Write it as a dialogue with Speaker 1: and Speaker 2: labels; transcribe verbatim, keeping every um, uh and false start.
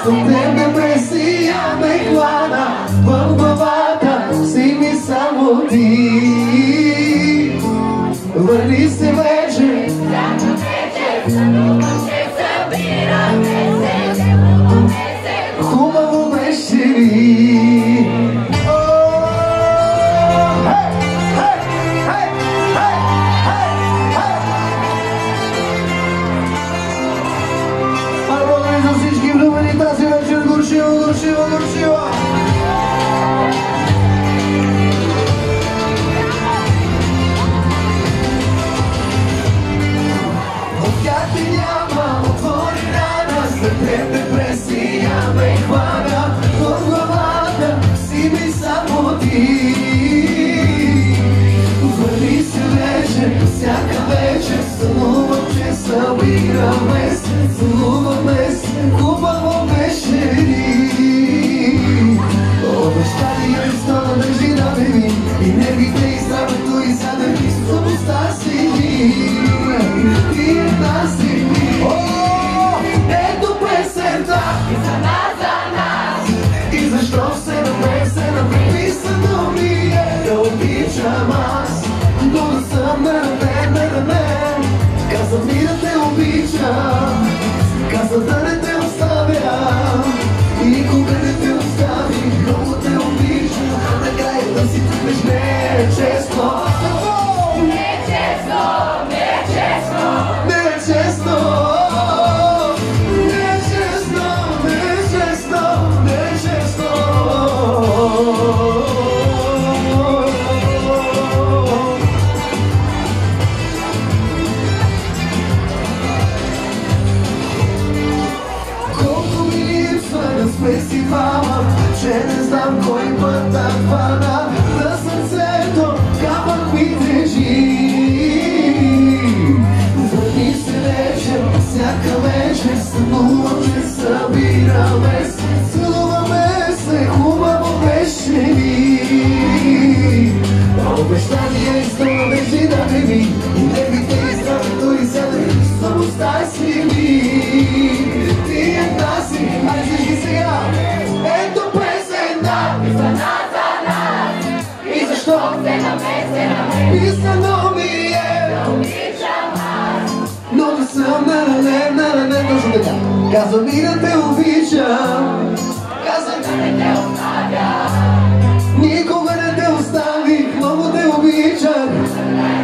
Speaker 1: Ден депресия ме хвана, в главата си ми само ти. Върни се вече, всяка вечер, сънувам, че събираме се, любовме се, хубаво беше ли? Тази вечер горшива, горшива, горшива. От тях ти няма, отвори рана, след теб депресия ме хвана, в главата си ми само ти. Върни се вече, всяка вечер, сънувам, че събираме се, целуваме се, хубаво беше ли? Обещания ми стана държи да ме ми, енергите и здравето и задъхи, слабостта си ми, и една си ми. О, ето песента и за нас, за нас, и защо все напред, се напред писано ми е да обичам аз, но да съм на мен, на мен. Каза ми да те обичам, каза да не те оставя, и никога не те остави, много те обичам, а така и да си тръгнеш, не е честно. Не е честно, не е честно, не е честно, не е честно, не е честно, не е честно. Фестивала, че не знам кой път да хвана, на сърцето камък ми тежи. Върни се вечер, всяка вечер, сънувам, че събираме се, целуваме се, хубаво беше ли? Обещания и стана държи да ме ми, и нервите и здравето и задъхи, слабостта си ми, ти една си, айде ги сега. Ето песента и за нас, за нас, и защо се намесена ме, писано ми е да обичам аз, но да съм на не, на не, точно така. Каза ми да те обичам, каза да не те оставя, никога не те оставих, много те обичам.